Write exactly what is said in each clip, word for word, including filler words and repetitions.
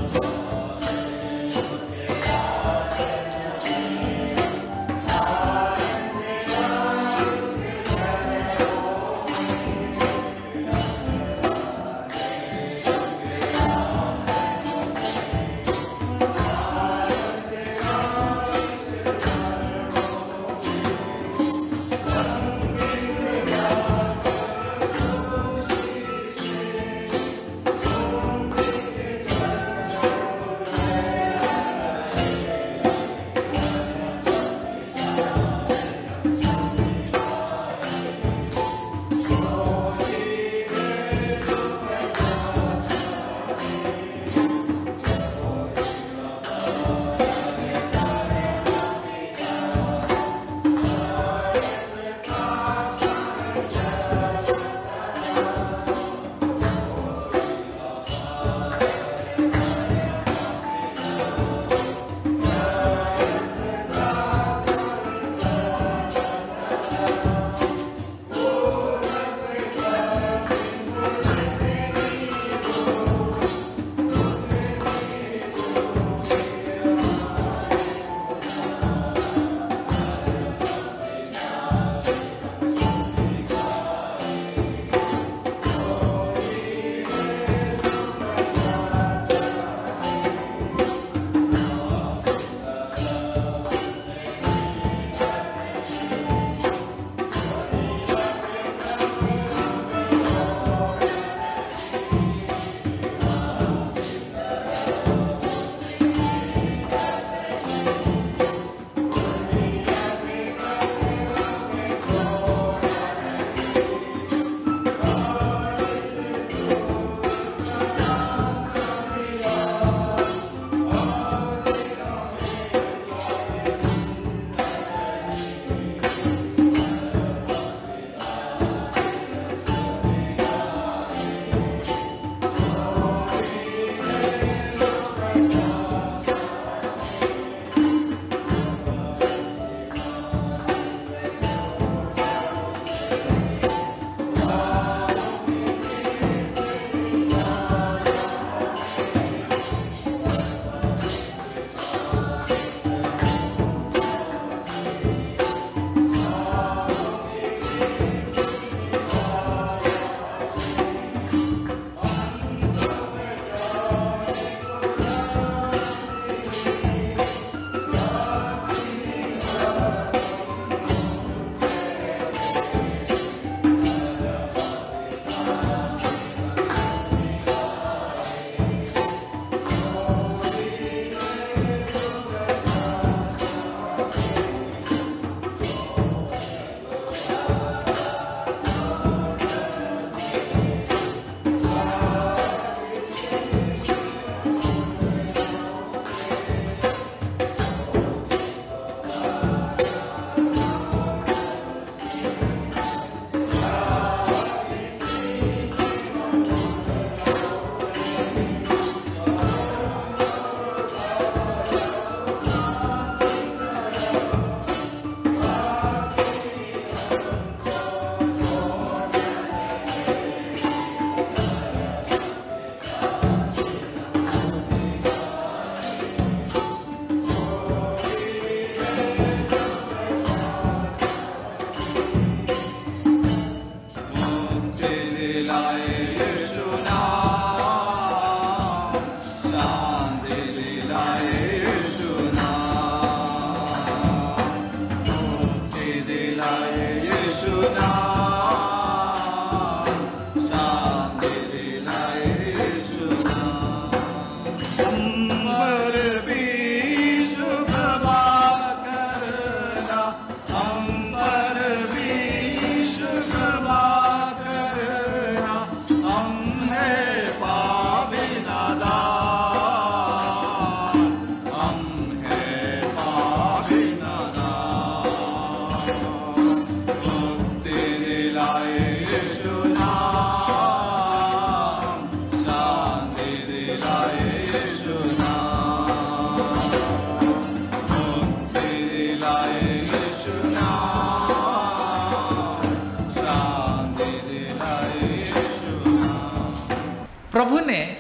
प्रभु ने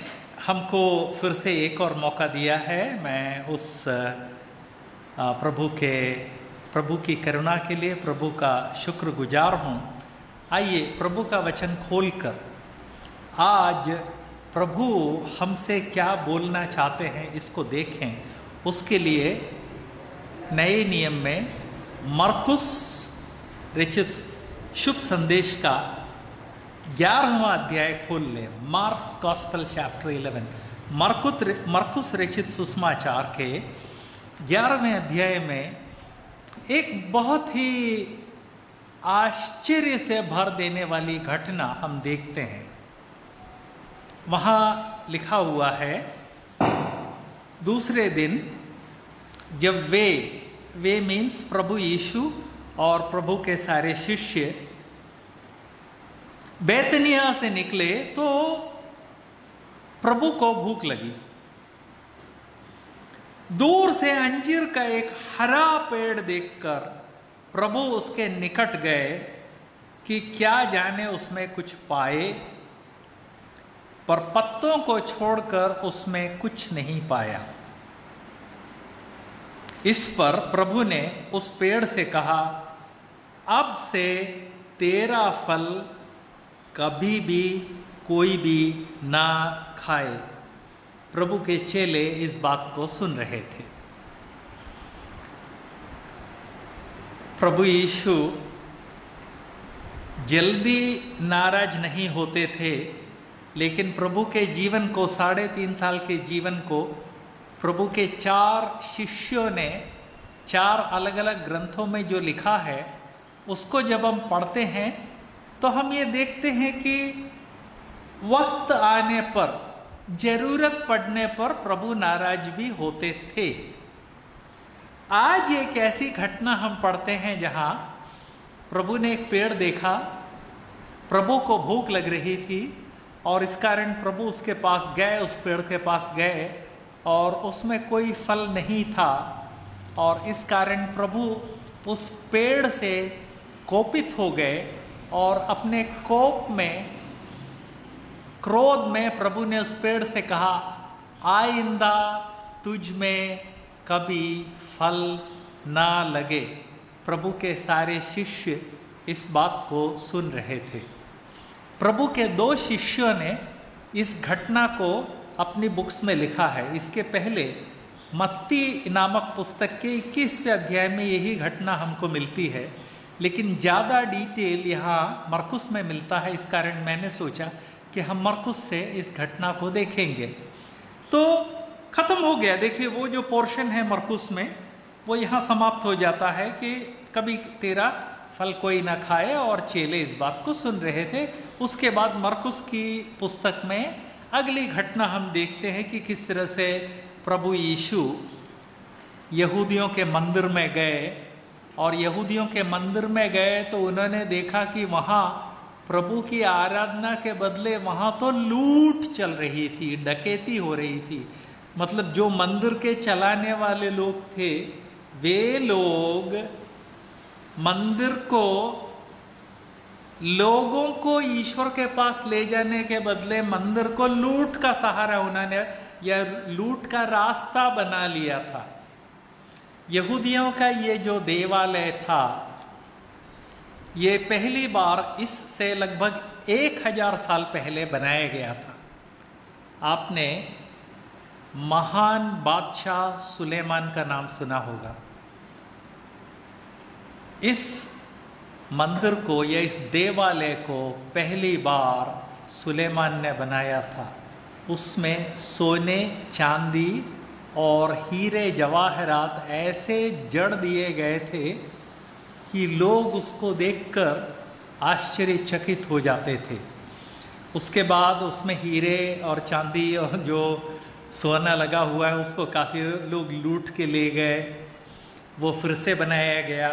हमको फिर से एक और मौका दिया है। मैं उस प्रभु के प्रभु की करुणा के लिए प्रभु का शुक्रगुजार हूँ। आइए प्रभु का वचन खोलकर आज प्रभु हमसे क्या बोलना चाहते हैं इसको देखें। उसके लिए नए नियम में मरकुस रचित शुभ संदेश का ग्यारहवां अध्याय खोल लें। मार्क्स गॉस्पेल चैप्टर इलेवन, मरकुत मरकुस रचित सुसमाचार के ग्यारहवें अध्याय में एक बहुत ही आश्चर्य से भर देने वाली घटना हम देखते हैं। वहाँ लिखा हुआ है, दूसरे दिन जब वे वे मीन्स प्रभु यीशु और प्रभु के सारे शिष्य बैतनिया से निकले तो प्रभु को भूख लगी। दूर से अंजीर का एक हरा पेड़ देखकर प्रभु उसके निकट गए कि क्या जाने उसमें कुछ पाए, पर पत्तों को छोड़कर उसमें कुछ नहीं पाया। इस पर प्रभु ने उस पेड़ से कहा, अब से तेरा फल कभी भी कोई भी ना खाए। प्रभु के चेले इस बात को सुन रहे थे। प्रभु यीशु जल्दी नाराज नहीं होते थे, लेकिन प्रभु के जीवन को, साढ़े तीन साल के जीवन को प्रभु के चार शिष्यों ने चार अलग अलग ग्रंथों में जो लिखा है उसको जब हम पढ़ते हैं तो हम ये देखते हैं कि वक्त आने पर, जरूरत पड़ने पर प्रभु नाराज भी होते थे। आज एक ऐसी घटना हम पढ़ते हैं जहां प्रभु ने एक पेड़ देखा, प्रभु को भूख लग रही थी और इस कारण प्रभु उसके पास गए, उस पेड़ के पास गए और उसमें कोई फल नहीं था और इस कारण प्रभु उस पेड़ से कोपित हो गए और अपने कोप में, क्रोध में प्रभु ने उस पेड़ से कहा, आइंदा तुझ में कभी फल ना लगे। प्रभु के सारे शिष्य इस बात को सुन रहे थे। प्रभु के दो शिष्यों ने इस घटना को अपनी बुक्स में लिखा है। इसके पहले मत्ती नामक पुस्तक के इक्कीसवें अध्याय में यही घटना हमको मिलती है, लेकिन ज़्यादा डिटेल यहाँ मरकुस में मिलता है। इस कारण मैंने सोचा कि हम मरकुस से इस घटना को देखेंगे। तो ख़त्म हो गया। देखिए वो जो पोर्शन है मरकुस में वो यहाँ समाप्त हो जाता है कि कभी तेरा फल कोई ना खाए, और चेले इस बात को सुन रहे थे। उसके बाद मरकुस की पुस्तक में अगली घटना हम देखते हैं कि किस तरह से प्रभु यीशु यहूदियों के मंदिर में गए, और यहूदियों के मंदिर में गए तो उन्होंने देखा कि वहाँ प्रभु की आराधना के बदले वहाँ तो लूट चल रही थी, डकैती हो रही थी। मतलब जो मंदिर के चलाने वाले लोग थे वे लोग मंदिर को, लोगों को ईश्वर के पास ले जाने के बदले मंदिर को लूट का सहारा उन्होंने, या लूट का रास्ता बना लिया था। यहूदियों का ये जो देवालय था ये पहली बार इससे लगभग एक हजार साल पहले बनाया गया था। आपने महान बादशाह सुलेमान का नाम सुना होगा। इस मंदिर को या इस देवालय को पहली बार सुलेमान ने बनाया था। उसमें सोने, चांदी और हीरे जवाहरात ऐसे जड़ दिए गए थे कि लोग उसको देखकर आश्चर्यचकित हो जाते थे। उसके बाद उसमें हीरे और चांदी और जो सोना लगा हुआ है उसको काफ़ी लोग लूट के ले गए। वो फिर से बनाया गया,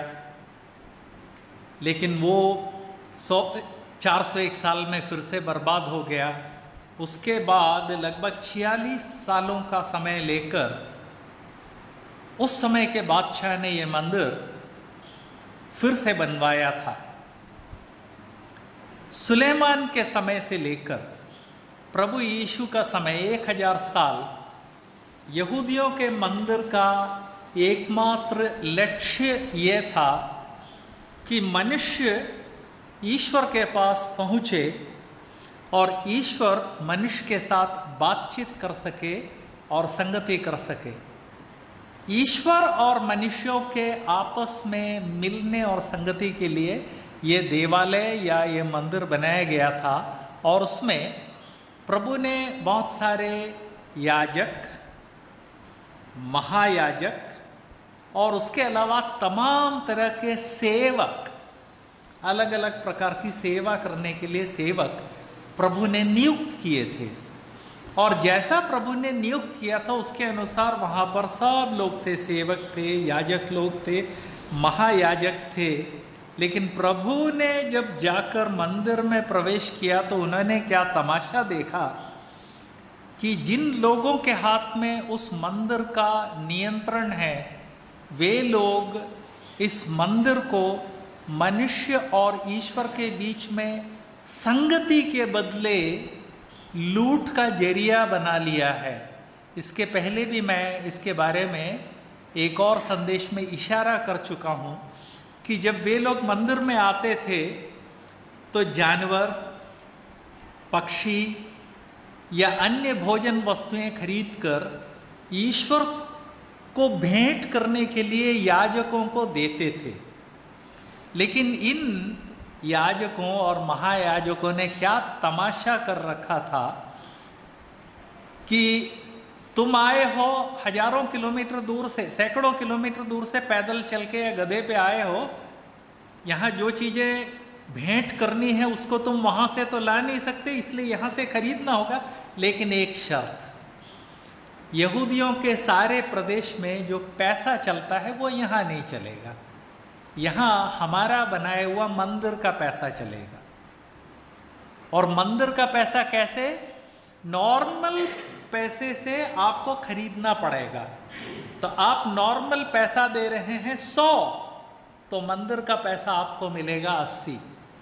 लेकिन वो सौ चार सौ एक साल में फिर से बर्बाद हो गया। उसके बाद लगभग छियालीस सालों का समय लेकर उस समय के बादशाह ने यह मंदिर फिर से बनवाया था। सुलेमान के समय से लेकर प्रभु यीशु का समय एक हजार साल यहूदियों के मंदिर का एकमात्र लक्ष्य यह था कि मनुष्य ईश्वर के पास पहुँचे और ईश्वर मनुष्य के साथ बातचीत कर सके और संगति कर सके। ईश्वर और मनुष्यों के आपस में मिलने और संगति के लिए ये देवालय या ये मंदिर बनाया गया था और उसमें प्रभु ने बहुत सारे याजक, महायाजक और उसके अलावा तमाम तरह के सेवक, अलग अलग प्रकार की सेवा करने के लिए सेवक प्रभु ने नियुक्त किए थे। और जैसा प्रभु ने नियुक्त किया था उसके अनुसार वहाँ पर सब लोग थे, सेवक थे, याजक लोग थे, महायाजक थे। लेकिन प्रभु ने जब जाकर मंदिर में प्रवेश किया तो उन्होंने क्या तमाशा देखा कि जिन लोगों के हाथ में उस मंदिर का नियंत्रण है वे लोग इस मंदिर को मनुष्य और ईश्वर के बीच में संगति के बदले लूट का जरिया बना लिया है। इसके पहले भी मैं इसके बारे में एक और संदेश में इशारा कर चुका हूँ कि जब वे लोग मंदिर में आते थे तो जानवर, पक्षी या अन्य भोजन वस्तुएं खरीदकर ईश्वर को भेंट करने के लिए याजकों को देते थे। लेकिन इन याजकों और महायाजकों ने क्या तमाशा कर रखा था कि तुम आए हो हजारों किलोमीटर दूर से, सैकड़ों किलोमीटर दूर से पैदल चल के या गधे पे आए हो, यहाँ जो चीज़ें भेंट करनी है उसको तुम वहाँ से तो ला नहीं सकते, इसलिए यहाँ से खरीदना होगा। लेकिन एक शर्त, यहूदियों के सारे प्रदेश में जो पैसा चलता है वो यहाँ नहीं चलेगा, यहाँ हमारा बनाया हुआ मंदिर का पैसा चलेगा। और मंदिर का पैसा कैसे? नॉर्मल पैसे से आपको खरीदना पड़ेगा। तो आप नॉर्मल पैसा दे रहे हैं सौ, तो मंदिर का पैसा आपको मिलेगा अस्सी।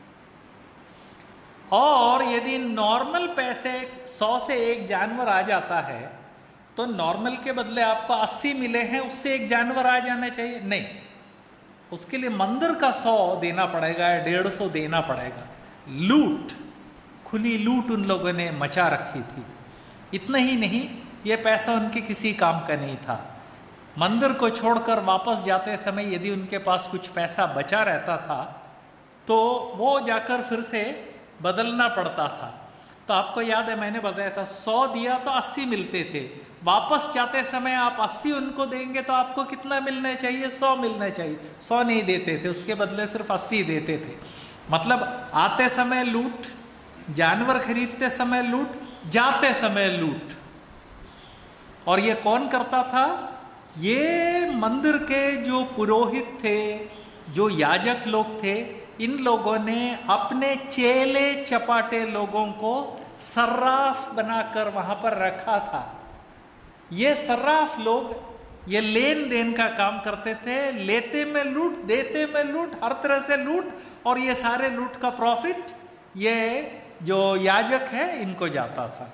और यदि नॉर्मल पैसे सौ से एक जानवर आ जाता है तो नॉर्मल के बदले आपको अस्सी मिले हैं, उससे एक जानवर आ जाना चाहिए? नहीं, उसके लिए मंदिर का सौ देना पड़ेगा, डेढ़ सौ देना पड़ेगा। लूट, खुली लूट उन लोगों ने मचा रखी थी। इतना ही नहीं, ये पैसा उनके किसी काम का नहीं था। मंदिर को छोड़कर वापस जाते समय यदि उनके पास कुछ पैसा बचा रहता था तो वो जाकर फिर से बदलना पड़ता था। तो आपको याद है मैंने बताया था, सौ दिया तो अस्सी मिलते थे। वापस जाते समय आप अस्सी उनको देंगे तो आपको कितना मिलना चाहिए? सौ मिलना चाहिए। सौ नहीं देते थे, उसके बदले सिर्फ अस्सी देते थे। मतलब आते समय लूट, जानवर खरीदते समय लूट, जाते समय लूट। और ये कौन करता था? ये मंदिर के जो पुरोहित थे, जो याजक लोग थे, इन लोगों ने अपने चेले चपाटे लोगों को सर्राफ बनाकर वहां पर रखा था। ये सर्राफ लोग ये लेन देन का काम करते थे, लेते में लूट, देते में लूट, हर तरह से लूट। और ये सारे लूट का प्रॉफिट ये जो याजक है इनको जाता था।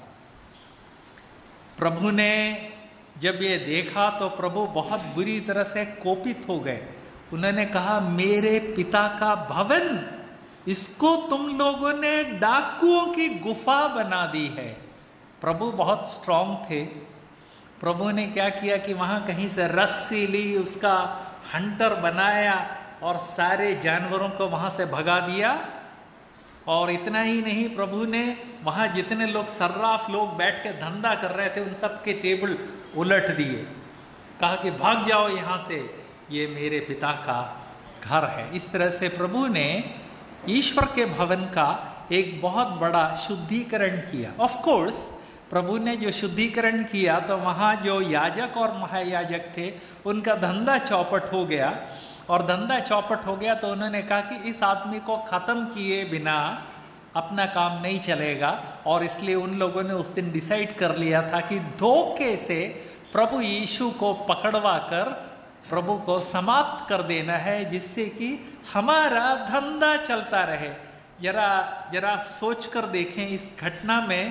प्रभु ने जब ये देखा तो प्रभु बहुत बुरी तरह से कोपित हो गए। उन्होंने कहा, मेरे पिता का भवन, इसको तुम लोगों ने डाकुओं की गुफा बना दी है। प्रभु बहुत स्ट्रांग थे। प्रभु ने क्या किया कि वहां कहीं से रस्सी ली, उसका हंटर बनाया और सारे जानवरों को वहां से भगा दिया। और इतना ही नहीं, प्रभु ने वहां जितने लोग सर्राफ लोग बैठ के धंधा कर रहे थे उन सब के टेबल उलट दिए। कहा कि भाग जाओ यहाँ से, ये मेरे पिता का घर है। इस तरह से प्रभु ने ईश्वर के भवन का एक बहुत बड़ा शुद्धिकरण किया। ऑफ कोर्स प्रभु ने जो शुद्धिकरण किया तो वहाँ जो याजक और महायाजक थे उनका धंधा चौपट हो गया। और धंधा चौपट हो गया तो उन्होंने कहा कि इस आदमी को ख़त्म किए बिना अपना काम नहीं चलेगा। और इसलिए उन लोगों ने उस दिन डिसाइड कर लिया था कि धोखे से प्रभु यीशु को पकड़वा कर प्रभु को समाप्त कर देना है, जिससे कि हमारा धंधा चलता रहे। जरा जरा सोच कर देखें, इस घटना में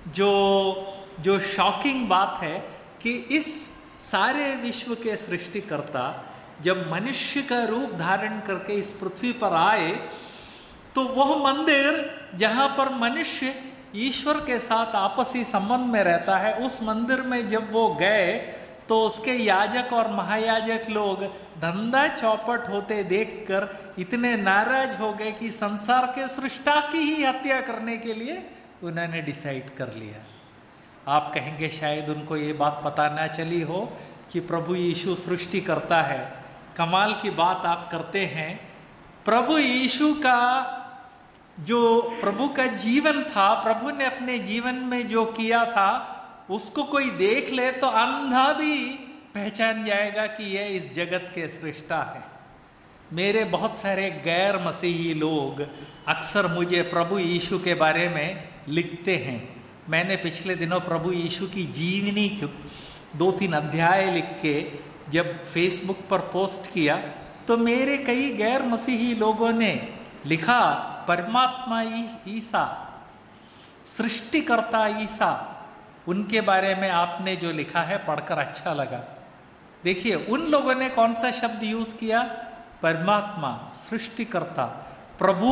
जो जो शॉकिंग बात है कि इस सारे विश्व के सृष्टिकर्ता जब मनुष्य का रूप धारण करके इस पृथ्वी पर आए, तो वह मंदिर जहां पर मनुष्य ईश्वर के साथ आपसी संबंध में रहता है, उस मंदिर में जब वो गए तो उसके याजक और महायाजक लोग धंधा चौपट होते देखकर इतने नाराज हो गए कि संसार के सृष्टा की ही हत्या करने के लिए उन्होंने डिसाइड कर लिया। आप कहेंगे शायद उनको ये बात पता ना चली हो कि प्रभु यीशु सृष्टि करता है। कमाल की बात आप करते हैं। प्रभु यीशु का जो प्रभु का जीवन था, प्रभु ने अपने जीवन में जो किया था, उसको कोई देख ले तो अंधा भी पहचान जाएगा कि यह इस जगत के सृष्टा है। मेरे बहुत सारे गैर मसीही लोग अक्सर मुझे प्रभु यीशु के बारे में लिखते हैं। मैंने पिछले दिनों प्रभु यीशु की जीवनी दो तीन अध्याय लिख के जब फेसबुक पर पोस्ट किया, तो मेरे कई गैर मसीही लोगों ने लिखा, परमात्मा ईसा, सृष्टिकर्ता ईसा, उनके बारे में आपने जो लिखा है पढ़कर अच्छा लगा। देखिए उन लोगों ने कौन सा शब्द यूज किया? परमात्मा, सृष्टिकर्ता। प्रभु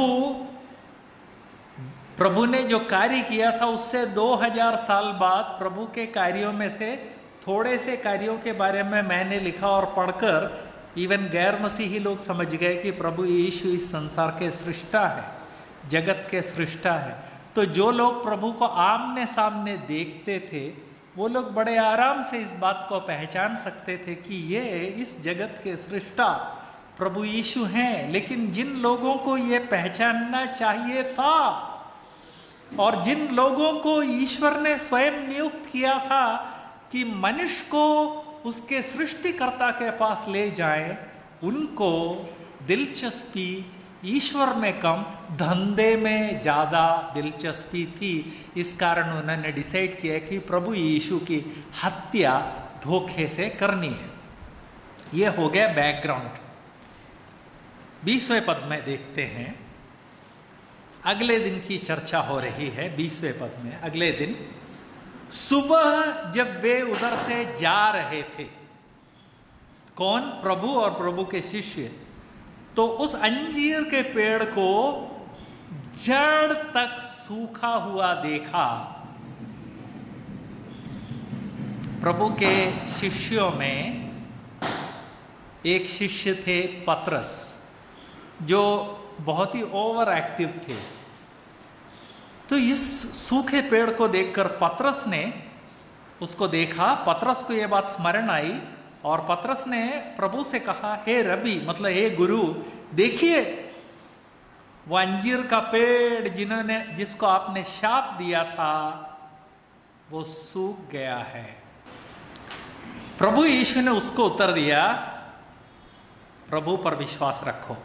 प्रभु ने जो कार्य किया था उससे दो हजार साल बाद प्रभु के कार्यों में से थोड़े से कार्यों के बारे में मैंने लिखा, और पढ़कर इवन गैर मसीही लोग समझ गए कि प्रभु यीशु इस संसार के सृष्टा है, जगत के सृष्टा है। तो जो लोग प्रभु को आमने सामने देखते थे, वो लोग बड़े आराम से इस बात को पहचान सकते थे कि ये इस जगत के सृष्टा प्रभु यीशु हैं। लेकिन जिन लोगों को ये पहचानना चाहिए था और जिन लोगों को ईश्वर ने स्वयं नियुक्त किया था कि मनुष्य को उसके सृष्टिकर्ता के पास ले जाए, उनको दिलचस्पी ईश्वर में कम, धंधे में ज़्यादा दिलचस्पी थी। इस कारण उन्होंने डिसाइड किया कि प्रभु यीशु की हत्या धोखे से करनी है। यह हो गया बैकग्राउंड। बीसवें पद में देखते हैं, अगले दिन की चर्चा हो रही है। बीसवें पद में अगले दिन सुबह जब वे उधर से जा रहे थे, कौन? प्रभु और प्रभु के शिष्य, तो उस अंजीर के पेड़ को जड़ तक सूखा हुआ देखा। प्रभु के शिष्यों में एक शिष्य थे पतरस, जो बहुत ही ओवर एक्टिव थे। तो इस सूखे पेड़ को देखकर पतरस ने उसको देखा। पतरस को यह बात स्मरण आई और पतरस ने प्रभु से कहा, हे रबी, मतलब हे गुरु, देखिए वो अंजीर का पेड़ जिन्होंने जिसको आपने शाप दिया था वो सूख गया है। प्रभु यीशु ने उसको उत्तर दिया, प्रभु पर विश्वास रखो।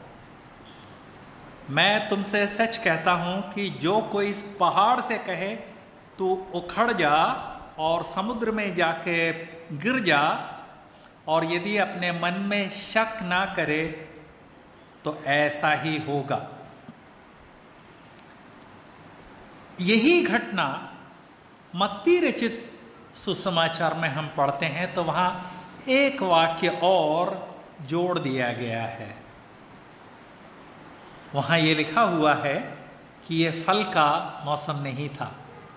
मैं तुमसे सच कहता हूं कि जो कोई इस पहाड़ से कहे तू उखड़ जा और समुद्र में जाके गिर जा, और यदि अपने मन में शक ना करे तो ऐसा ही होगा। यही घटना मत्ती रचित सुसमाचार में हम पढ़ते हैं, तो वहां एक वाक्य और जोड़ दिया गया है। वहां यह लिखा हुआ है कि यह फल का मौसम नहीं था।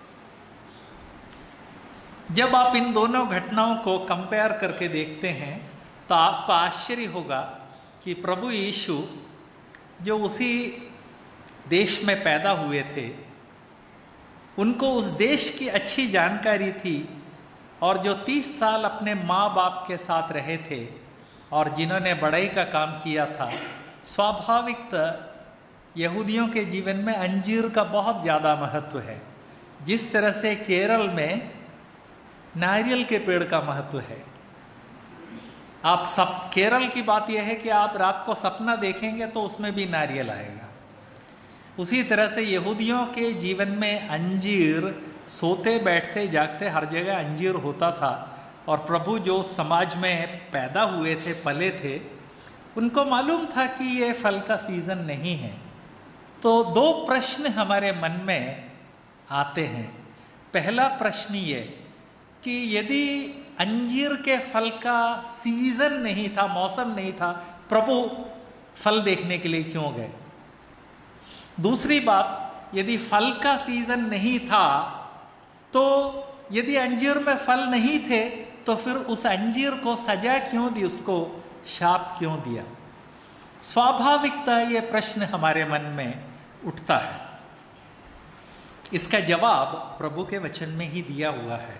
जब आप इन दोनों घटनाओं को कंपेयर करके देखते हैं तो आपको आश्चर्य होगा कि प्रभु यीशु जो उसी देश में पैदा हुए थे, उनको उस देश की अच्छी जानकारी थी, और जो तीस साल अपने माँ बाप के साथ रहे थे और जिन्होंने बढ़ाई का काम किया था, स्वाभाविक यहूदियों के जीवन में अंजीर का बहुत ज़्यादा महत्व है। जिस तरह से केरल में नारियल के पेड़ का महत्व है। आप सब केरल की बात यह है कि आप रात को सपना देखेंगे तो उसमें भी नारियल आएगा। उसी तरह से यहूदियों के जीवन में अंजीर, सोते बैठते जागते हर जगह अंजीर होता था। और प्रभु जो समाज में पैदा हुए थे, पले थे, उनको मालूम था कि ये फल का सीजन नहीं है। तो दो प्रश्न हमारे मन में आते हैं। पहला प्रश्न ये कि यदि अंजीर के फल का सीजन नहीं था, मौसम नहीं था, प्रभु फल देखने के लिए क्यों गए? दूसरी बात, यदि फल का सीजन नहीं था तो यदि अंजीर में फल नहीं थे तो फिर उस अंजीर को सजा क्यों दी, उसको शाप क्यों दिया? स्वाभाविकता ये प्रश्न हमारे मन में उठता है। इसका जवाब प्रभु के वचन में ही दिया हुआ है।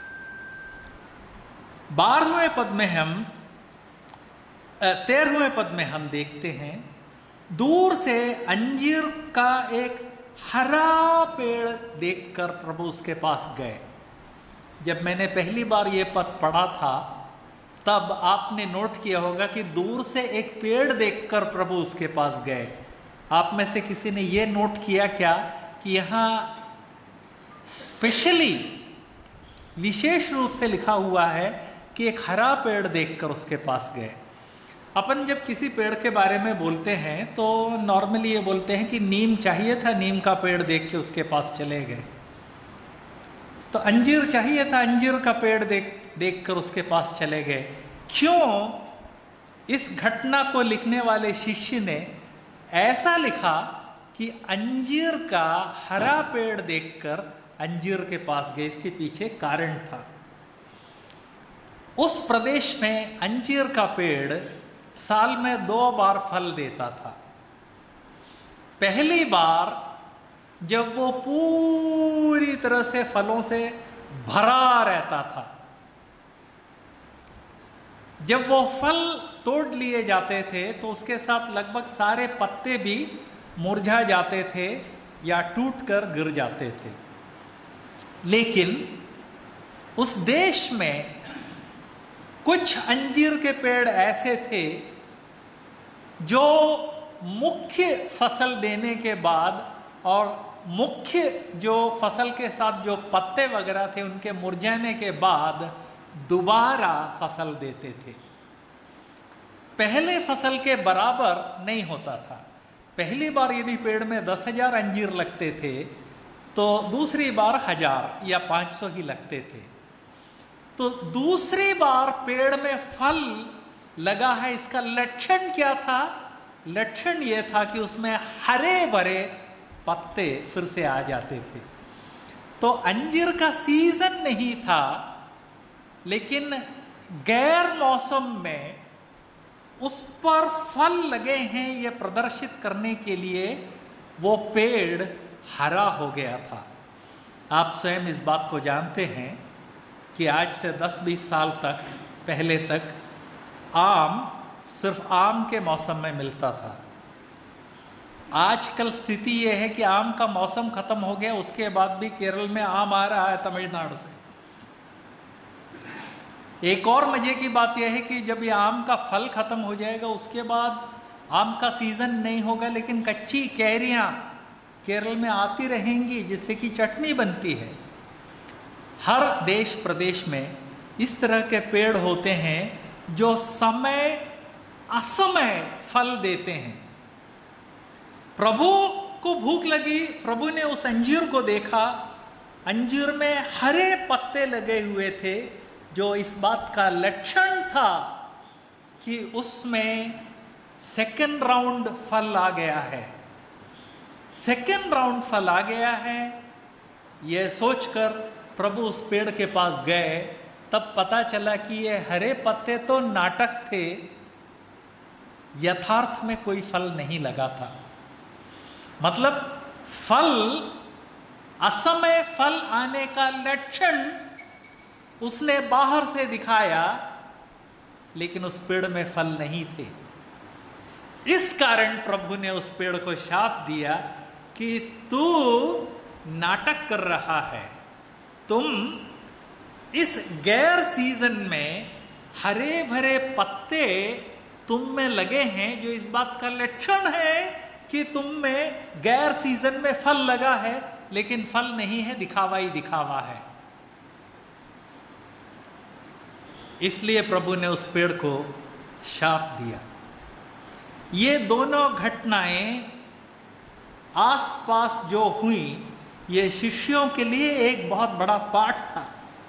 बारहवें पद में हम तेरहवें पद में हम देखते हैं, दूर से अंजीर का एक हरा पेड़ देखकर प्रभु उसके पास गए। जब मैंने पहली बार ये पद पढ़ा था तब आपने नोट किया होगा कि दूर से एक पेड़ देखकर प्रभु उसके पास गए। आप में से किसी ने ये नोट किया क्या कि यहाँ स्पेशली विशेष रूप से लिखा हुआ है कि एक हरा पेड़ देखकर उसके पास गए? अपन जब किसी पेड़ के बारे में बोलते हैं तो नॉर्मली ये बोलते हैं कि नीम चाहिए था, नीम का पेड़ देख के उसके पास चले गए। तो अंजीर चाहिए था, अंजीर का पेड़ देख देखकर उसके पास चले गए। क्यों इस घटना को लिखने वाले शिष्य ने ऐसा लिखा कि अंजीर का हरा पेड़ देखकर अंजीर के पास गए? इसके पीछे कारण था। उस प्रदेश में अंजीर का पेड़ साल में दो बार फल देता था। पहली बार जब वो पूरी तरह से फलों से भरा रहता था, जब वो फल तोड़ लिए जाते थे तो उसके साथ लगभग सारे पत्ते भी मुरझा जाते थे या टूटकर गिर जाते थे। लेकिन उस देश में कुछ अंजीर के पेड़ ऐसे थे जो मुख्य फसल देने के बाद और मुख्य जो फसल के साथ जो पत्ते वगैरह थे उनके मुरझाने के बाद दोबारा फसल देते थे। पहले फसल के बराबर नहीं होता था। पहली बार यदि पेड़ में दस हजार अंजीर लगते थे तो दूसरी बार हजार या पांच सौ ही लगते थे। तो दूसरी बार पेड़ में फल लगा है, इसका लक्षण क्या था? लक्षण यह था कि उसमें हरे भरे पत्ते फिर से आ जाते थे। तो अंजीर का सीजन नहीं था, लेकिन गैर मौसम में उस पर फल लगे हैं यह प्रदर्शित करने के लिए वो पेड़ हरा हो गया था। आप स्वयं इस बात को जानते हैं कि आज से दस बीस साल तक पहले तक आम सिर्फ आम के मौसम में मिलता था। आजकल स्थिति यह है कि आम का मौसम खत्म हो गया, उसके बाद भी केरल में आम आ रहा है तमिलनाडु से। एक और मजे की बात यह है कि जब ये आम का फल खत्म हो जाएगा उसके बाद आम का सीजन नहीं होगा, लेकिन कच्ची कैरियां केरल में आती रहेंगी जिससे कि चटनी बनती है। हर देश प्रदेश में इस तरह के पेड़ होते हैं जो समय असमय फल देते हैं। प्रभु को भूख लगी, प्रभु ने उस अंजीर को देखा, अंजीर में हरे पत्ते लगे हुए थे जो इस बात का लक्षण था कि उसमें सेकेंड राउंड फल आ गया है। सेकेंड राउंड फल आ गया है यह सोचकर प्रभु उस पेड़ के पास गए। तब पता चला कि ये हरे पत्ते तो नाटक थे, यथार्थ में कोई फल नहीं लगा था। मतलब फल, असमय फल आने का लक्षण उसने बाहर से दिखाया, लेकिन उस पेड़ में फल नहीं थे। इस कारण प्रभु ने उस पेड़ को शाप दिया कि तू नाटक कर रहा है, तुम इस गैर सीजन में हरे भरे पत्ते तुम में लगे हैं जो इस बात का लक्षण है कि तुम में गैर सीजन में फल लगा है, लेकिन फल नहीं है, दिखावा ही दिखावा है। इसलिए प्रभु ने उस पेड़ को शाप दिया। ये दोनों घटनाएं आसपास जो हुई ये शिष्यों के लिए एक बहुत बड़ा पाठ था।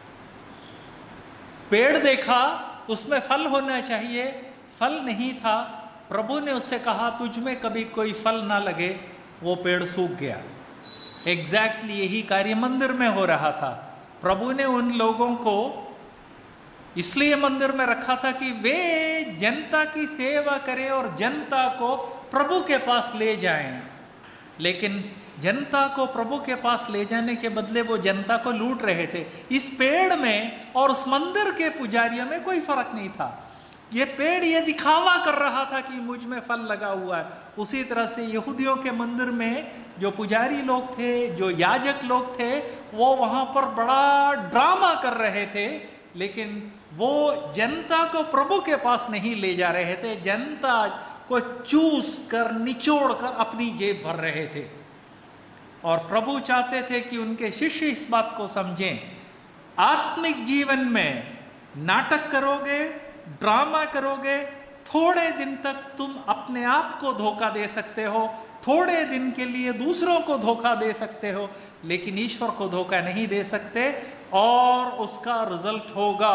पेड़ देखा, उसमें फल होना चाहिए, फल नहीं था। प्रभु ने उससे कहा तुझ में कभी कोई फल ना लगे, वो पेड़ सूख गया। एग्जैक्टली यही कार्य मंदिर में हो रहा था। प्रभु ने उन लोगों को इसलिए मंदिर में रखा था कि वे जनता की सेवा करें और जनता को प्रभु के पास ले जाएं। लेकिन जनता को प्रभु के पास ले जाने के बदले वो जनता को लूट रहे थे। इस पेड़ में और उस मंदिर के पुजारियों में कोई फर्क नहीं था। ये पेड़ ये दिखावा कर रहा था कि मुझ में फल लगा हुआ है। उसी तरह से यहूदियों के मंदिर में जो पुजारी लोग थे, जो याजक लोग थे, वो वहां पर बड़ा ड्रामा कर रहे थे, लेकिन वो जनता को प्रभु के पास नहीं ले जा रहे थे। जनता को चूस कर, निचोड़ कर अपनी जेब भर रहे थे। और प्रभु चाहते थे कि उनके शिष्य इस बात को समझें, आत्मिक जीवन में नाटक करोगे, ड्रामा करोगे, थोड़े दिन तक तुम अपने आप को धोखा दे सकते हो, थोड़े दिन के लिए दूसरों को धोखा दे सकते हो, लेकिन ईश्वर को धोखा नहीं दे सकते। और उसका रिजल्ट होगा,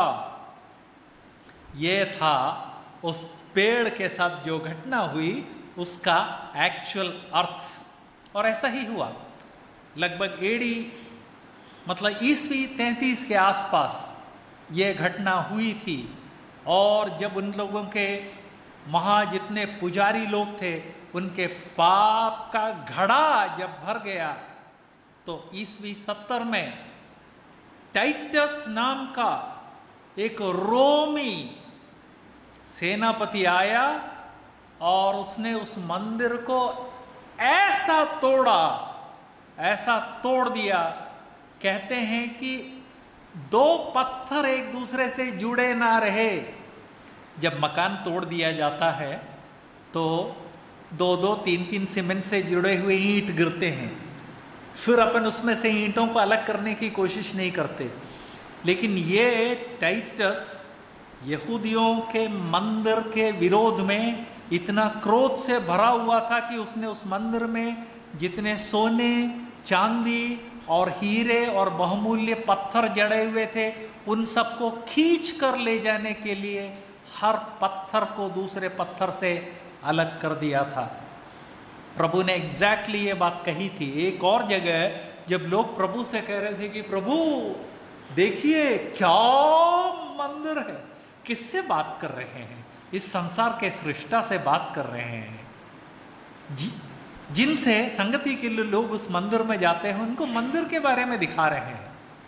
ये था उस पेड़ के साथ जो घटना हुई उसका एक्चुअल अर्थ। और ऐसा ही हुआ। लगभग एडी मतलब ईस्वी तैंतीस के आसपास ये घटना हुई थी। और जब उन लोगों के वहाँ जितने पुजारी लोग थे, उनके पाप का घड़ा जब भर गया, तो ईस्वी सत्तर में टाइटस नाम का एक रोमी सेनापति आया और उसने उस मंदिर को ऐसा तोड़ा, ऐसा तोड़ दिया, कहते हैं कि दो पत्थर एक दूसरे से जुड़े ना रहे। जब मकान तोड़ दिया जाता है तो दो दो तीन तीन सीमेंट से जुड़े हुए ईंट गिरते हैं, फिर अपन उसमें से ईंटों को अलग करने की कोशिश नहीं करते। लेकिन ये टाइटस यहूदियों के मंदिर के विरोध में इतना क्रोध से भरा हुआ था कि उसने उस मंदिर में जितने सोने, चांदी और हीरे और बहुमूल्य पत्थर जड़े हुए थे, उन सबको खींच कर ले जाने के लिए हर पत्थर को दूसरे पत्थर से अलग कर दिया था। प्रभु ने एग्जैक्टली ये बात कही थी। एक और जगह जब लोग प्रभु से कह रहे थे कि प्रभु देखिए क्या मंदिर है, किससे बात कर रहे हैं, इस संसार के सृष्टा से बात कर रहे हैं, जी जिनसे संगति के लिए लोग उस मंदिर में जाते हैं, उनको मंदिर के बारे में दिखा रहे हैं।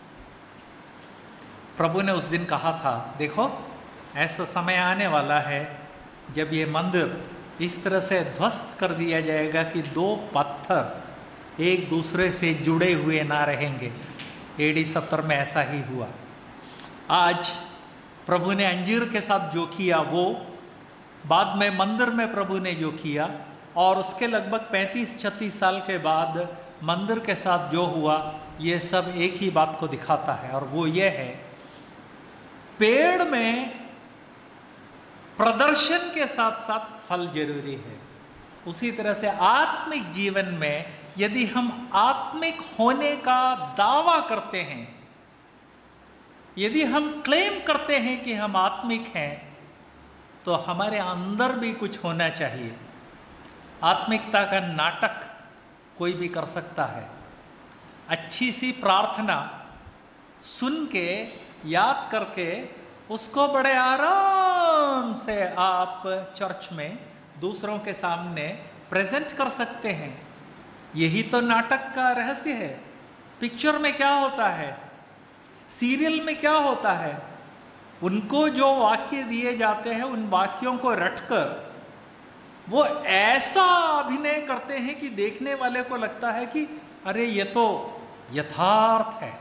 प्रभु ने उस दिन कहा था, देखो ऐसा समय आने वाला है जब ये मंदिर इस तरह से ध्वस्त कर दिया जाएगा कि दो पत्थर एक दूसरे से जुड़े हुए ना रहेंगे। एडी सत्तर में ऐसा ही हुआ। आज प्रभु ने अंजीर के साथ जो किया, वो बाद में मंदिर में प्रभु ने जो किया, और उसके लगभग पैंतीस छत्तीस साल के बाद मंदिर के साथ जो हुआ, ये सब एक ही बात को दिखाता है। और वो ये है, पेड़ में प्रदर्शन के साथ साथ फल जरूरी है। उसी तरह से आत्मिक जीवन में यदि हम आत्मिक होने का दावा करते हैं, यदि हम क्लेम करते हैं कि हम आत्मिक हैं, तो हमारे अंदर भी कुछ होना चाहिए। आत्मिकता का नाटक कोई भी कर सकता है। अच्छी सी प्रार्थना सुन के, याद करके, उसको बड़े आराम से आप चर्च में दूसरों के सामने प्रेजेंट कर सकते हैं। यही तो नाटक का रहस्य है। पिक्चर में क्या होता है, सीरियल में क्या होता है, उनको जो वाक्य दिए जाते हैं, उन वाक्यों को रटकर वो ऐसा अभिनय करते हैं कि देखने वाले को लगता है कि अरे ये तो यथार्थ है।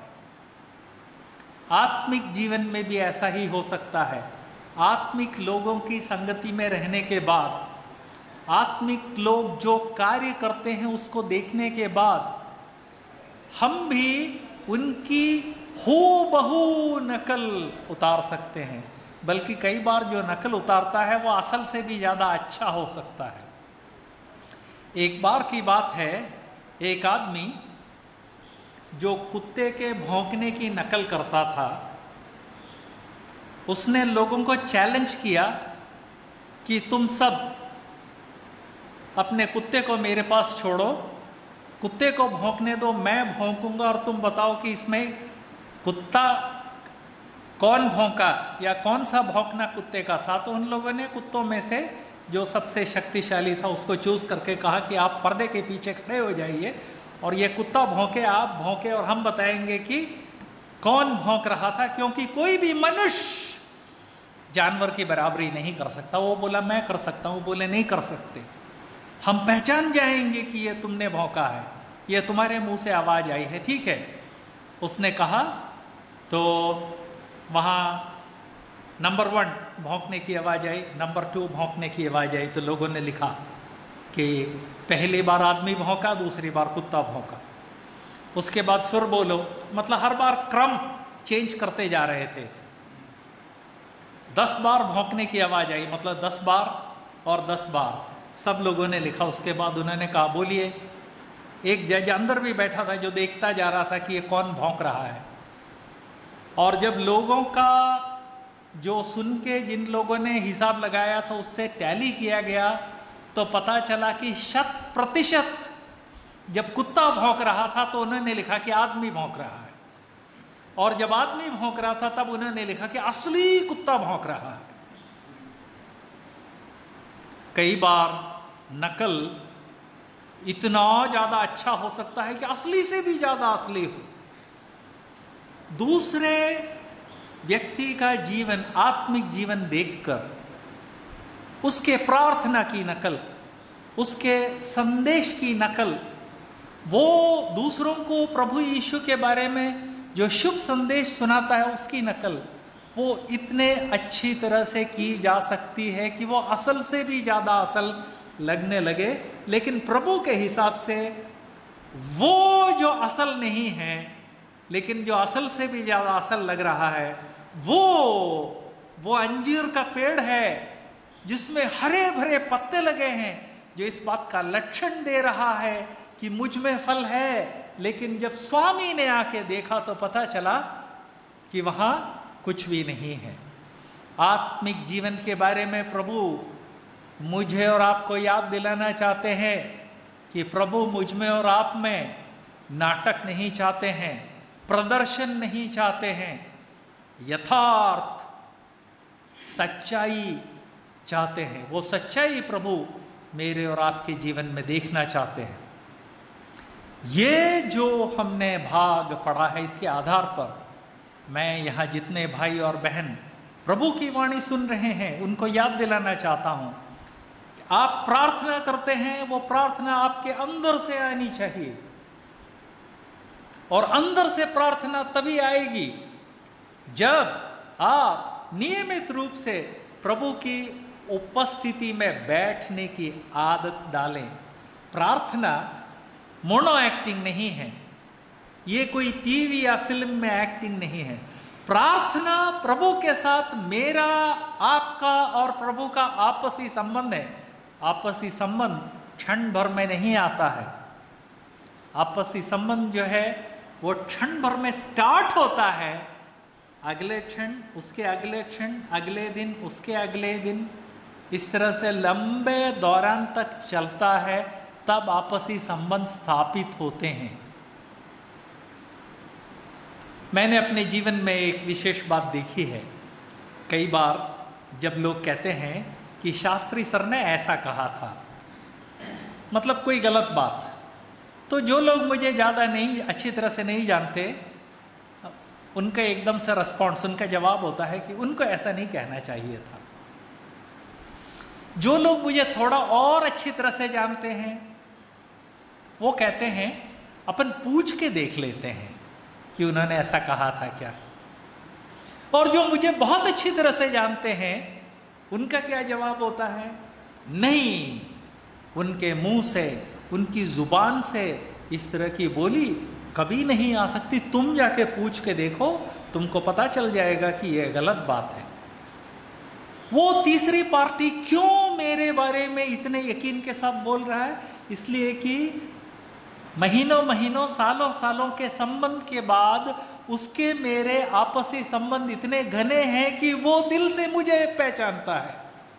आत्मिक जीवन में भी ऐसा ही हो सकता है। आत्मिक लोगों की संगति में रहने के बाद, आत्मिक लोग जो कार्य करते हैं उसको देखने के बाद, हम भी उनकी हूबहू नकल उतार सकते हैं। बल्कि कई बार जो नकल उतारता है वो असल से भी ज़्यादा अच्छा हो सकता है। एक बार की बात है, एक आदमी जो कुत्ते के भौंकने की नकल करता था, उसने लोगों को चैलेंज किया कि तुम सब अपने कुत्ते को मेरे पास छोड़ो, कुत्ते को भौंकने दो, मैं भौंकूंगा और तुम बताओ कि इसमें कुत्ता कौन भौंका या कौन सा भौंकना कुत्ते का था। तो उन लोगों ने कुत्तों में से जो सबसे शक्तिशाली था उसको चूज करके कहा कि आप पर्दे के पीछे खड़े हो जाइए और ये कुत्ता भौंके, आप भौंके, और हम बताएंगे कि कौन भौंक रहा था, क्योंकि कोई भी मनुष्य जानवर की बराबरी नहीं कर सकता। वो बोला मैं कर सकता हूँ, बोले नहीं कर सकते, हम पहचान जाएंगे कि ये तुमने भौंका है, ये तुम्हारे मुंह से आवाज आई है, ठीक है। उसने कहा तो वहाँ नंबर वन भौंकने की आवाज आई, नंबर टू भौंकने की आवाज आई। तो लोगों ने लिखा कि पहली बार आदमी भौंका, दूसरी बार कुत्ता भौंका, उसके बाद फिर बोलो, मतलब हर बार क्रम चेंज करते जा रहे थे। दस बार भौंकने की आवाज आई, मतलब दस बार और दस बार, सब लोगों ने लिखा। उसके बाद उन्होंने कहा बोलिए, एक जज अंदर भी बैठा था जो देखता जा रहा था कि ये कौन भौंक रहा है। और जब लोगों का जो सुन के जिन लोगों ने हिसाब लगाया तो उससे टैली किया गया तो पता चला कि शत प्रतिशत जब कुत्ता भौंक रहा था तो उन्होंने लिखा कि आदमी भौंक रहा है, और जब आदमी भौंक रहा था तब उन्होंने लिखा कि असली कुत्ता भौंक रहा है। कई बार नकल इतना ज्यादा अच्छा हो सकता है कि असली से भी ज्यादा असली हो। दूसरे व्यक्ति का जीवन, आत्मिक जीवन देखकर उसके प्रार्थना की नकल, उसके संदेश की नकल, वो दूसरों को प्रभु यीशु के बारे में जो शुभ संदेश सुनाता है उसकी नकल, वो इतने अच्छी तरह से की जा सकती है कि वो असल से भी ज्यादा असल लगने लगे। लेकिन प्रभु के हिसाब से वो जो असल नहीं है, लेकिन जो असल से भी ज्यादा असल लग रहा है, वो वो अंजीर का पेड़ है जिसमें हरे भरे पत्ते लगे हैं, जो इस बात का लक्षण दे रहा है कि मुझ में फल है। लेकिन जब स्वामी ने आके देखा तो पता चला कि वहां कुछ भी नहीं है। आत्मिक जीवन के बारे में प्रभु मुझे और आपको याद दिलाना चाहते हैं कि प्रभु मुझ में और आप में नाटक नहीं चाहते हैं, प्रदर्शन नहीं चाहते हैं, यथार्थ सच्चाई चाहते हैं। वो सच्चाई प्रभु मेरे और आपके जीवन में देखना चाहते हैं। ये जो हमने भाग पढ़ा है, इसके आधार पर मैं यहाँ जितने भाई और बहन प्रभु की वाणी सुन रहे हैं उनको याद दिलाना चाहता हूँ, आप प्रार्थना करते हैं, वो प्रार्थना आपके अंदर से आनी चाहिए। और अंदर से प्रार्थना तभी आएगी जब आप नियमित रूप से प्रभु की उपस्थिति में बैठने की आदत डालें। प्रार्थना मोनो एक्टिंग नहीं है, ये कोई टीवी या फिल्म में एक्टिंग नहीं है। प्रार्थना प्रभु के साथ मेरा, आपका और प्रभु का आपसी संबंध है। आपसी संबंध क्षण भर में नहीं आता है। आपसी संबंध जो है वो क्षण भर में स्टार्ट होता है, अगले क्षण, उसके अगले क्षण, अगले दिन, उसके अगले दिन, इस तरह से लंबे दौरान तक चलता है, तब आपसी संबंध स्थापित होते हैं। मैंने अपने जीवन में एक विशेष बात देखी है। कई बार जब लोग कहते हैं कि शास्त्री सर ने ऐसा कहा था, मतलब कोई गलत बात, तो जो लोग मुझे ज़्यादा नहीं, अच्छी तरह से नहीं जानते, उनका एकदम से रिस्पॉन्स, उनका जवाब होता है कि उनको ऐसा नहीं कहना चाहिए था। जो लोग मुझे थोड़ा और अच्छी तरह से जानते हैं वो कहते हैं अपन पूछ के देख लेते हैं कि उन्होंने ऐसा कहा था क्या। और जो मुझे बहुत अच्छी तरह से जानते हैं उनका क्या जवाब होता है, नहीं, उनके मुंह से, उनकी जुबान से इस तरह की बोली कभी नहीं आ सकती, तुम जाके पूछ के देखो, तुमको पता चल जाएगा कि यह गलत बात है। वो तीसरी पार्टी क्यों मेरे बारे में इतने यकीन के साथ बोल रहा है? इसलिए कि महीनों महीनों सालों सालों के संबंध के बाद उसके मेरे आपसी संबंध इतने घने हैं कि वो दिल से मुझे पहचानता है।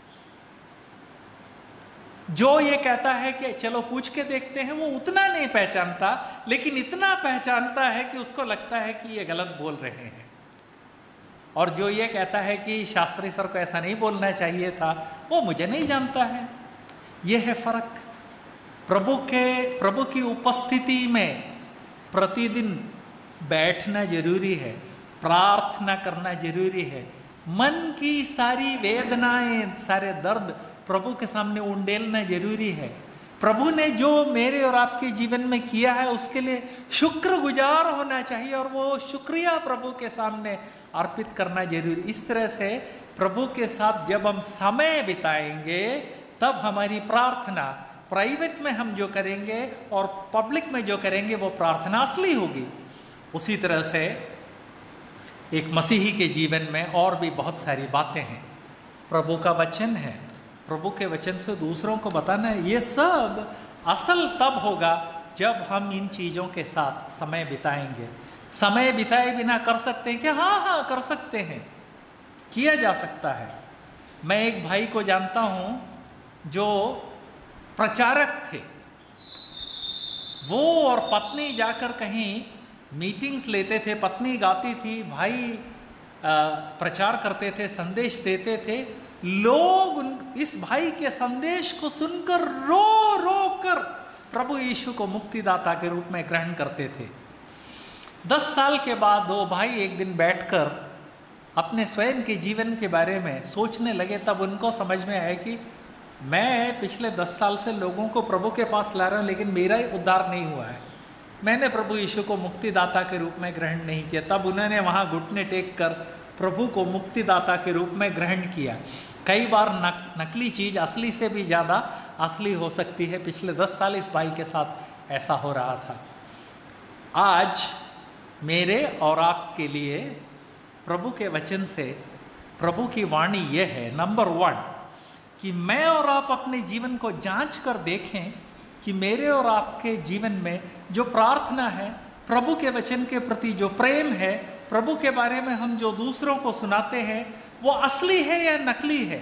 जो ये कहता है कि चलो पूछ के देखते हैं, वो उतना नहीं पहचानता, लेकिन इतना पहचानता है कि उसको लगता है कि ये गलत बोल रहे हैं। और जो ये कहता है कि शास्त्री सर को ऐसा नहीं बोलना चाहिए था, वो मुझे नहीं जानता है। ये है फर्क। प्रभु के प्रभु की उपस्थिति में प्रतिदिन बैठना जरूरी है, प्रार्थना करना जरूरी है, मन की सारी वेदनाएं, सारे दर्द प्रभु के सामने उंडेलना जरूरी है। प्रभु ने जो मेरे और आपके जीवन में किया है उसके लिए शुक्रगुजार होना चाहिए और वो शुक्रिया प्रभु के सामने अर्पित करना जरूरी। इस तरह से प्रभु के साथ जब हम समय बिताएंगे तब हमारी प्रार्थना प्राइवेट में हम जो करेंगे और पब्लिक में जो करेंगे वो प्रार्थना असली होगी। उसी तरह से एक मसीही के जीवन में और भी बहुत सारी बातें हैं। प्रभु का वचन है, प्रभु के वचन से दूसरों को बताना है। ये सब असल तब होगा जब हम इन चीज़ों के साथ समय बिताएंगे। समय बिताए बिना कर सकते हैं क्या? हाँ हाँ कर सकते हैं, किया जा सकता है। मैं एक भाई को जानता हूँ जो प्रचारक थे। वो और पत्नी जाकर कहीं मीटिंग्स लेते थे, पत्नी गाती थी, भाई प्रचार करते थे, संदेश देते थे। लोग उन इस भाई के संदेश को सुनकर रो रो कर प्रभु यीशु को मुक्तिदाता के रूप में ग्रहण करते थे। दस साल के बाद वो भाई एक दिन बैठकर अपने स्वयं के जीवन के बारे में सोचने लगे। तब उनको समझ में आया कि मैं पिछले दस साल से लोगों को प्रभु के पास ला रहा हूँ, लेकिन मेरा ही उद्धार नहीं हुआ है। मैंने प्रभु यीशु को मुक्तिदाता के रूप में ग्रहण नहीं किया। तब उन्होंने वहाँ घुटने टेक कर प्रभु को मुक्तिदाता के रूप में ग्रहण किया। कई बार नक, नकली चीज़ असली से भी ज़्यादा असली हो सकती है। पिछले दस साल इस भाई के साथ ऐसा हो रहा था। आज मेरे और आपके लिए प्रभु के वचन से प्रभु की वाणी यह है, नंबर वन, कि मैं और आप अपने जीवन को जांच कर देखें कि मेरे और आपके जीवन में जो प्रार्थना है, प्रभु के वचन के प्रति जो प्रेम है, प्रभु के बारे में हम जो दूसरों को सुनाते हैं, वो असली है या नकली है।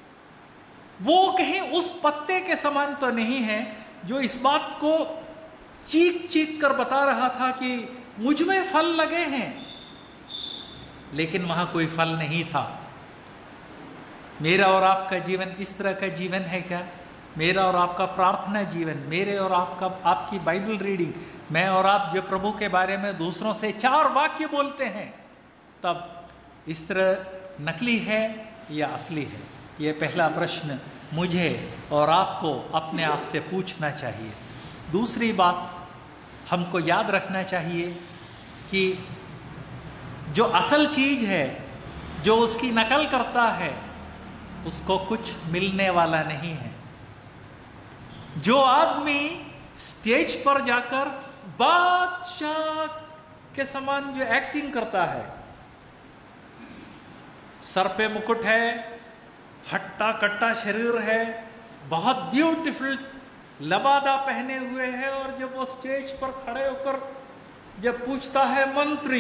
वो कहीं उस पत्ते के समान तो नहीं है जो इस बात को चीख चीख कर बता रहा था कि मुझ में फल लगे हैं, लेकिन वहां कोई फल नहीं था। मेरा और आपका जीवन इस तरह का जीवन है क्या? मेरा और आपका प्रार्थना जीवन, मेरे और आपका आपकी बाइबल रीडिंग, मैं और आप जो प्रभु के बारे में दूसरों से चार वाक्य बोलते हैं, तब इस तरह नकली है या असली है? ये पहला प्रश्न मुझे और आपको अपने आप से पूछना चाहिए। दूसरी बात हमको याद रखना चाहिए कि जो असल चीज है, जो उसकी नकल करता है, उसको कुछ मिलने वाला नहीं है। जो आदमी स्टेज पर जाकर बादशाह के समान जो एक्टिंग करता है, सर पे मुकुट है, हट्टा कट्टा शरीर है, बहुत ब्यूटीफुल लबादा पहने हुए है, और जब वो स्टेज पर खड़े होकर जब पूछता है मंत्री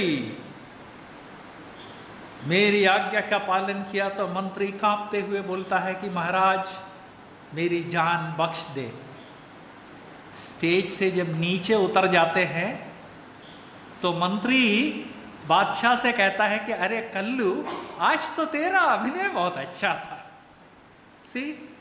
मेरी आज्ञा का पालन किया, तो मंत्री कांपते हुए बोलता है कि महाराज मेरी जान बख्श दे। स्टेज से जब नीचे उतर जाते हैं तो मंत्री बादशाह से कहता है कि अरे कल्लू, आज तो तेरा अभिनय बहुत अच्छा था। सी,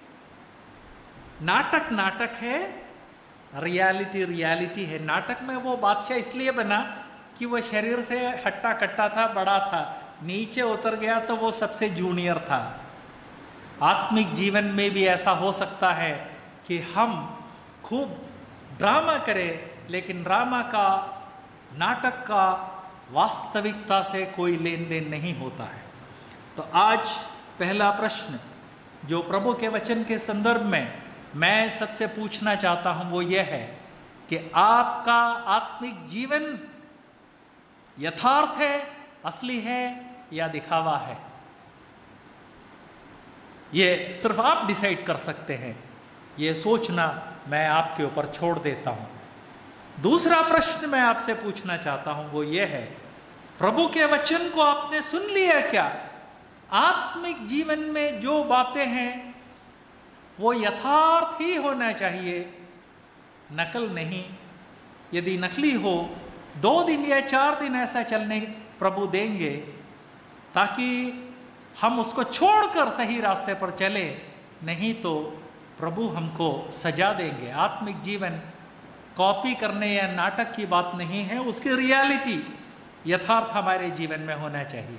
नाटक नाटक है, रियलिटी रियलिटी है। नाटक में वो बादशाह इसलिए बना कि वो शरीर से हट्टा कट्टा था, बड़ा था, नीचे उतर गया तो वो सबसे जूनियर था। आत्मिक जीवन में भी ऐसा हो सकता है कि हम खूब ड्रामा करें, लेकिन ड्रामा का, नाटक का वास्तविकता से कोई लेन देन नहीं होता है। तो आज पहला प्रश्न जो प्रभु के वचन के संदर्भ में मैं सबसे पूछना चाहता हूं वो ये है कि आपका आत्मिक जीवन यथार्थ है, असली है या दिखावा है? ये सिर्फ आप डिसाइड कर सकते हैं। ये सोचना मैं आपके ऊपर छोड़ देता हूं। दूसरा प्रश्न मैं आपसे पूछना चाहता हूं वो ये है, प्रभु के वचन को आपने सुन लिया क्या? आत्मिक जीवन में जो बातें हैं वो यथार्थ ही होना चाहिए, नकल नहीं। यदि नकली हो, दो दिन या चार दिन ऐसा चलने प्रभु देंगे ताकि हम उसको छोड़कर सही रास्ते पर चले, नहीं तो प्रभु हमको सजा देंगे। आत्मिक जीवन कॉपी करने या नाटक की बात नहीं है, उसकी रियलिटी यथार्थ हमारे जीवन में होना चाहिए।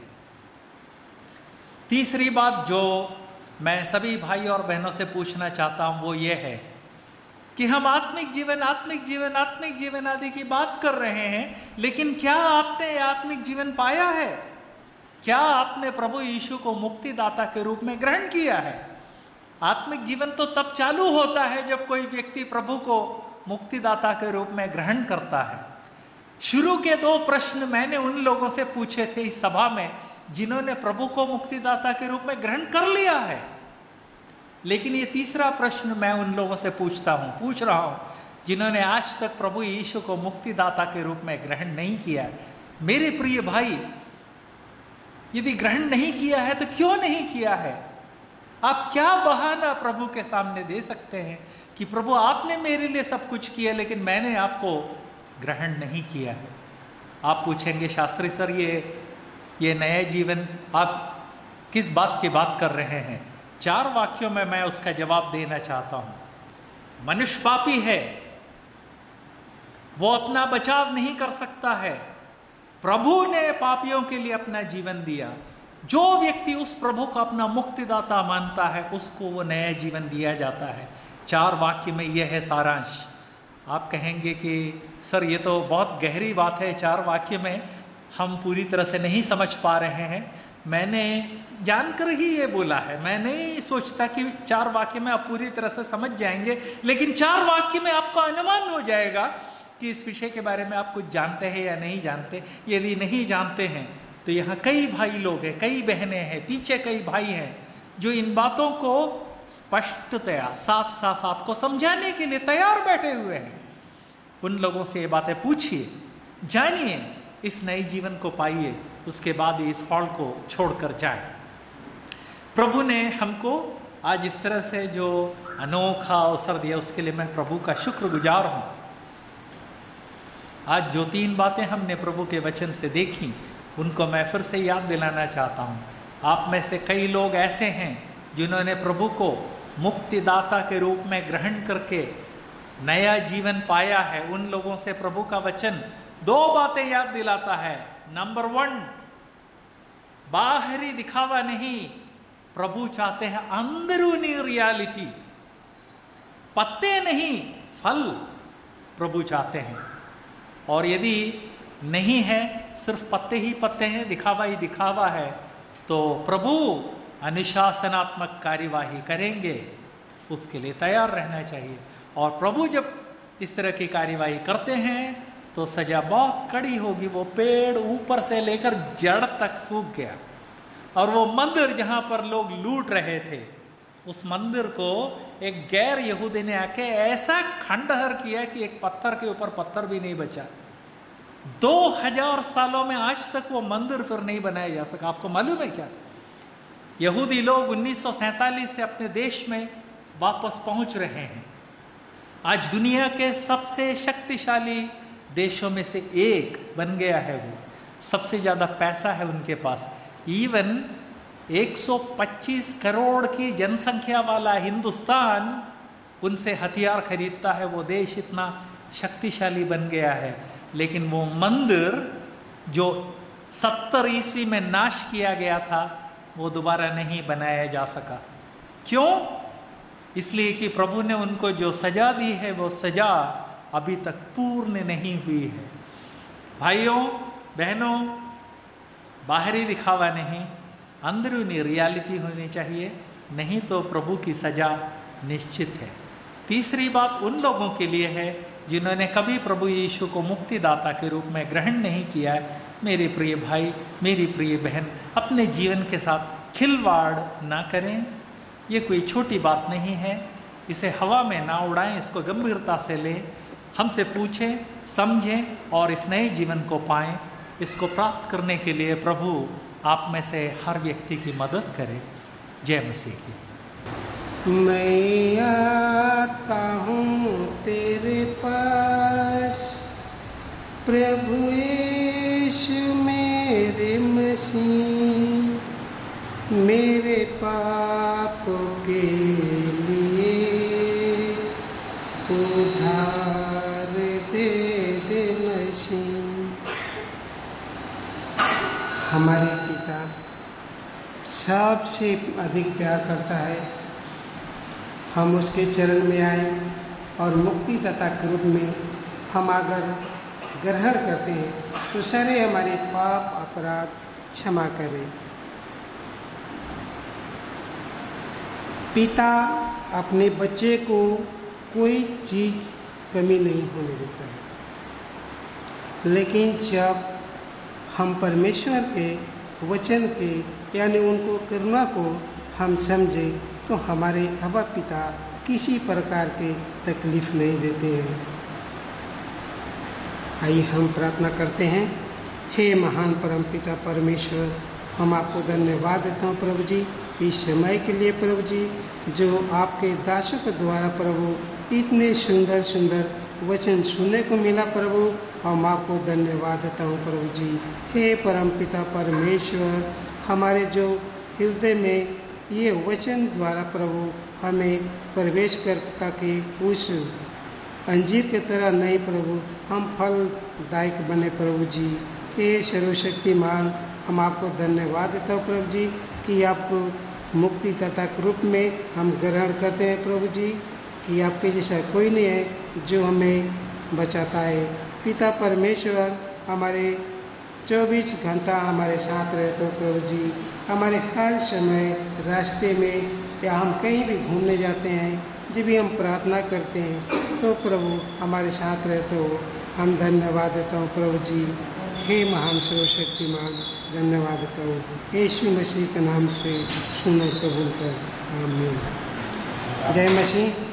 तीसरी बात जो मैं सभी भाई और बहनों से पूछना चाहता हूं वो ये है कि हम आत्मिक जीवन आत्मिक जीवन आत्मिक जीवन आदि की बात कर रहे हैं, लेकिन क्या आपने आत्मिक जीवन पाया है? क्या आपने प्रभु यीशु को मुक्तिदाता के रूप में ग्रहण किया है? आत्मिक जीवन तो तब चालू होता है जब कोई व्यक्ति प्रभु को मुक्तिदाता के रूप में ग्रहण करता है। शुरू के दो प्रश्न मैंने उन लोगों से पूछे थे इस सभा में जिन्होंने प्रभु को मुक्तिदाता के रूप में ग्रहण कर लिया है, लेकिन ये तीसरा प्रश्न मैं उन लोगों से पूछता हूं पूछ रहा हूं जिन्होंने आज तक प्रभु यीशु को मुक्तिदाता के रूप में ग्रहण नहीं किया। मेरे प्रिय भाई, यदि ग्रहण नहीं किया है तो क्यों नहीं किया है? आप क्या बहाना प्रभु के सामने दे सकते हैं कि प्रभु आपने मेरे लिए सब कुछ किया लेकिन मैंने आपको ग्रहण नहीं किया है? आप पूछेंगे, शास्त्री सर ये ये नया जीवन आप किस बात की बात कर रहे हैं? चार वाक्यों में मैं उसका जवाब देना चाहता हूं। मनुष्य पापी है, वो अपना बचाव नहीं कर सकता है। प्रभु ने पापियों के लिए अपना जीवन दिया। जो व्यक्ति उस प्रभु को अपना मुक्तिदाता मानता है उसको वो नया जीवन दिया जाता है। चार वाक्य में यह है सारांश। आप कहेंगे कि सर ये तो बहुत गहरी बात है, चार वाक्य में हम पूरी तरह से नहीं समझ पा रहे हैं। मैंने जानकर ही ये बोला है, मैं नहीं सोचता कि चार वाक्य में आप पूरी तरह से समझ जाएंगे, लेकिन चार वाक्य में आपको अनुमान हो जाएगा कि इस विषय के बारे में आप कुछ जानते हैं या नहीं जानते। यदि नहीं जानते हैं तो यहाँ कई भाई लोग हैं, कई बहनें हैं, पीछे कई भाई हैं जो इन बातों को स्पष्टतया साफ साफ आपको समझाने के लिए तैयार बैठे हुए हैं। उन लोगों से ये बातें पूछिए, जानिए, इस नए जीवन को पाइए, उसके बाद इस हॉल को छोड़कर जाए। प्रभु ने हमको आज इस तरह से जो अनोखा अवसर दिया उसके लिए मैं प्रभु का शुक्रगुजार हूँ। आज जो तीन बातें हमने प्रभु के वचन से देखी उनको मैं फिर से याद दिलाना चाहता हूँ। आप में से कई लोग ऐसे हैं जिन्होंने प्रभु को मुक्तिदाता के रूप में ग्रहण करके नया जीवन पाया है। उन लोगों से प्रभु का वचन दो बातें याद दिलाता है। नंबर वन, बाहरी दिखावा नहीं, प्रभु चाहते हैं अंदरूनी रियलिटी। पत्ते नहीं, फल प्रभु चाहते हैं। और यदि नहीं है, सिर्फ पत्ते ही पत्ते हैं, दिखावा ही दिखावा है, तो प्रभु अनुशासनात्मक कार्यवाही करेंगे। उसके लिए तैयार रहना चाहिए। और प्रभु जब इस तरह की कार्यवाही करते हैं तो सजा बहुत कड़ी होगी। वो पेड़ ऊपर से लेकर जड़ तक सूख गया, और वो मंदिर जहां पर लोग लूट रहे थे, उस मंदिर को एक गैर यहूदी ने आके ऐसा खंडहर किया कि एक पत्थर के ऊपर पत्थर भी नहीं बचा। दो हजार सालों में आज तक वो मंदिर फिर नहीं बनाया जा सका। आपको मालूम है क्या? यहूदी लोग उन्नीस सौ सैंतालीस से अपने देश में वापस पहुंच रहे हैं। आज दुनिया के सबसे शक्तिशाली देशों में से एक बन गया है। वो सबसे ज्यादा पैसा है उनके पास। इवन एक सौ पच्चीस करोड़ की जनसंख्या वाला हिंदुस्तान उनसे हथियार खरीदता है। वो देश इतना शक्तिशाली बन गया है, लेकिन वो मंदिर जो सत्तर ईस्वी में नाश किया गया था वो दोबारा नहीं बनाया जा सका। क्यों? इसलिए कि प्रभु ने उनको जो सजा दी है वो सजा अभी तक पूर्ण नहीं हुई है। भाइयों बहनों, बाहरी दिखावा नहीं, अंदरूनी रियलिटी होनी चाहिए, नहीं तो प्रभु की सजा निश्चित है। तीसरी बात उन लोगों के लिए है जिन्होंने कभी प्रभु यीशु को मुक्तिदाता के रूप में ग्रहण नहीं किया है। मेरे प्रिय भाई, मेरी प्रिय बहन, अपने जीवन के साथ खिलवाड़ ना करें। ये कोई छोटी बात नहीं है। इसे हवा में ना उड़ाएं, इसको गंभीरता से लें। हमसे पूछें, समझें और इस नए जीवन को पाएं। इसको प्राप्त करने के लिए प्रभु आप में से हर व्यक्ति की मदद करें। जय मसीह की। मैं आता हूँ तेरे पास, प्रभु यीशु मेरे मसीह, मेरे पापों के लिए उधार दे दे मसीह। हमारे पिता सबसे अधिक प्यार करता है। हम उसके चरण में आए और मुक्तिदाता के रूप में हम अगर ग्रहण करते हैं तो सारे हमारे पाप अपराध क्षमा करें। पिता अपने बच्चे को कोई चीज़ कमी नहीं होने देता है, लेकिन जब हम परमेश्वर के वचन के यानी उनको करुणा को हम समझे तो हमारे अबा पिता किसी प्रकार के तकलीफ नहीं देते हैं। आइए हम प्रार्थना करते हैं। हे महान परम पिता परमेश्वर, हम आपको धन्यवाद देता हूँ प्रभु जी इस समय के लिए प्रभु जी, जो आपके दासों के द्वारा प्रभु इतने सुंदर सुंदर वचन सुनने को मिला प्रभु। हम आपको धन्यवाद देता हूँ प्रभु जी। हे परम पिता परमेश्वर, हमारे जो हृदय में ये वचन द्वारा प्रभु हमें प्रवेश कर ताकि उस अंजीर के तरह नहीं प्रभु हम फलदायक बने प्रभु जी। हे सर्वशक्तिमान, हम आपको धन्यवाद देता हूँ प्रभु जी कि आपको मुक्तिदाता के रूप में हम ग्रहण करते हैं प्रभु जी, कि आपके जैसा कोई नहीं है जो हमें बचाता है। पिता परमेश्वर, हमारे चौबीस घंटा हमारे साथ रहते हो प्रभु जी। हमारे हर समय रास्ते में या हम कहीं भी घूमने जाते हैं, जब भी हम प्रार्थना करते हैं तो प्रभु हमारे साथ रहते हो। हम धन्यवाद देता हूँ प्रभु जी। हे महान सर्वशक्तिमान, धन्यवाद देता हूँ यीशु मसीह के नाम से सुनकर कबूल कर, आमीन। जय मसीह।